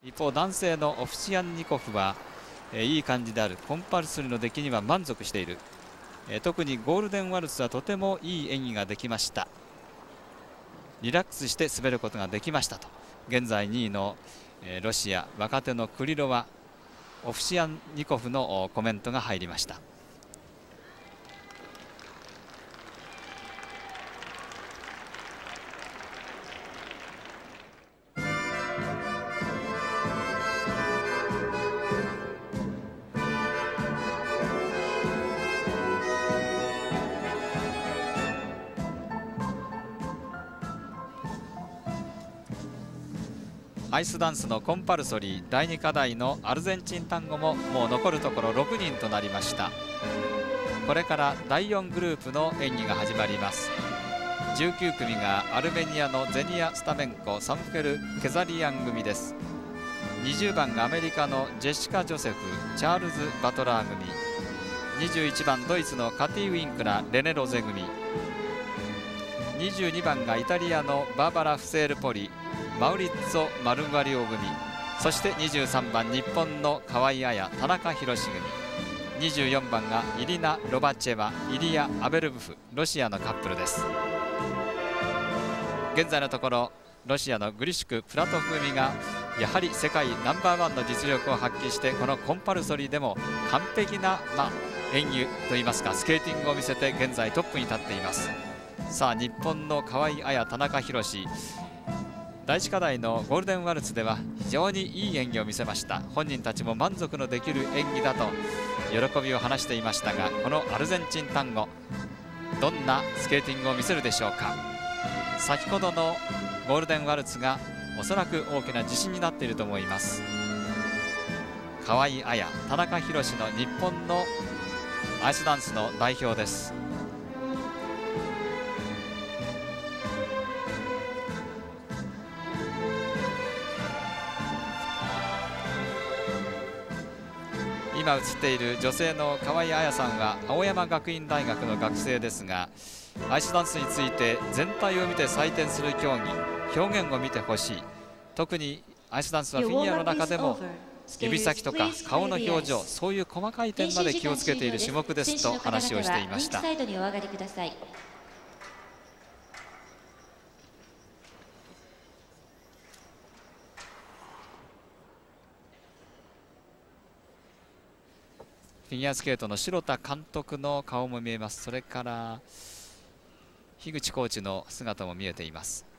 一方、男性のオフシアンニコフはいい感じである。コンパルソリーの出来には満足している。特にゴールデンワルツはとてもいい演技ができました。リラックスして滑ることができましたと、現在2位のロシア若手のクリロワ・オフシアンニコフのコメントが入りました。アイスダンスのコンパルソリー第2課題のアルゼンチン単語ももう残るところ6人となりました。これから第4グループの演技が始まります。19組がアルメニアのゼニア・スタメンコ・サムフェル・ケザリアン組です。20番がアメリカのジェシカ・ジョセフ・チャールズ・バトラー組、21番ドイツのカティ・ウィンクラ・レネロゼ組、22番がイタリアのバーバラ・フセールポリ・マウリッツォ・マルガリオ組、そして23番日本の河合彩・田中宏組、24番がイリナ・ロバチェワ・イリア・アベルブフ、ロシアのカップルです。現在のところロシアのグリシュク・プラトフ組がやはり世界ナンバーワンの実力を発揮して、このコンパルソリーでも完璧な、演技といいますかスケーティングを見せて現在トップに立っています。さあ日本の河合彩・田中宏、第1課題のゴールデンワルツでは非常にいい演技を見せました。本人たちも満足のできる演技だと喜びを話していましたが、このアルゼンチン単語どんなスケーティングを見せるでしょうか。先ほどのゴールデンワルツがおそらく大きな自信になっていると思います。河合彩・田中宏の日本のアイスダンスの代表です。今映っている女性の河合彩さんは青山学院大学の学生ですが、アイスダンスについて全体を見て採点する競技、表現を見てほしい。特にアイスダンスはフィギュアの中でも指先とか顔の表情、そういう細かい点まで気をつけている種目ですと話をしていました。フィギュアスケートの城田監督の顔も見えます。それから樋口コーチの姿も見えています。